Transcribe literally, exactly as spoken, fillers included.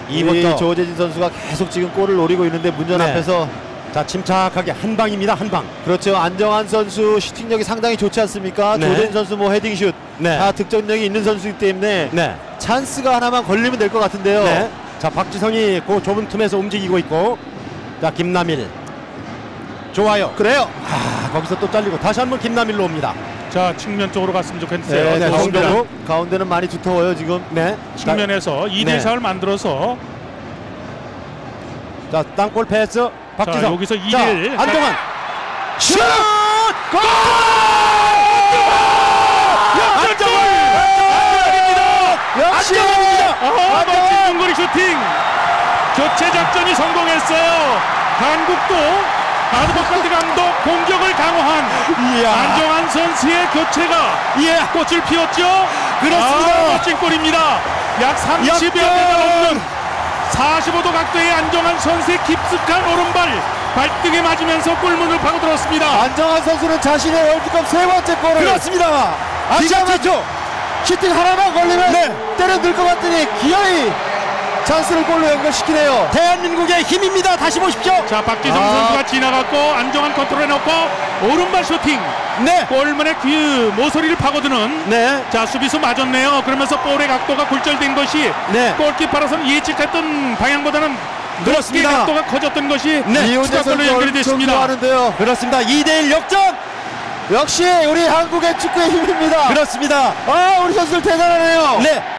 이 번째 조재진 선수가 계속 지금 골을 노리고 있는데 문전 네. 앞에서 자 침착하게 한 방입니다. 한 방. 그렇죠. 안정환 선수 슈팅력이 상당히 좋지 않습니까? 네. 조재진 선수 뭐 헤딩슛 네. 다 득점력이 있는 선수이기 때문에 네. 찬스가 하나만 걸리면 될 것 같은데요. 네. 자 박지성이 그 좁은 틈에서 움직이고 있고, 자 김남일 좋아요. 그래요. 아, 거기서 또 잘리고 다시 한번 김남일로 옵니다. 자 측면 쪽으로 갔으면 좋겠어요. 네, 네, 가운데는, 송병구. 가운데는 많이 두터워요 지금. 네. 측면에서 이 대 사를 만들어서 자 땅볼 패스 박지성. 자, 여기서 이 대 일. 자, 안정환 슛! 골! 역시 아, 멋진 중거리 슈팅. 교체 작전이 성공했어요. 한국도 아드버카트 감독 공격을 강화한 이야. 안정환 선수의 교체가 예. 꽃을 피웠죠. 그렇습니다. 아, 멋진 골입니다. 약 삼십여 미터 넘는 사십오 도 각도의 안정환 선수의 깊숙한 오른발 발등에 맞으면서 골문을 파고들었습니다. 안정환 선수는 자신의 월드컵 세 번째 골을 그렇습니다. 아시아 최초. 슈팅 하나만 걸리면 네. 때려들 것 같더니 기어이 찬스를 골로 연결시키네요. 대한민국의 힘입니다. 다시 보십시오. 자 박지성 아. 선수가 지나갔고 안정환 컨트롤해 놓고 오른발 슈팅. 네. 골문의 귀 모서리를 파고드는. 네. 자 수비수 맞았네요. 그러면서 볼의 각도가 굴절된 것이 네. 골키퍼라서는 예측했던 방향보다는 그렇습니다. 높게 각도가 커졌던 것이 네. 이훈재 추가골로 선수 연결이 엄청 됐습니다. 좋아하는데요. 그렇습니다. 이 대 일 역전. 역시 우리 한국의 축구의 힘입니다. 그렇습니다. 아 우리 선수들 대단하네요. 네.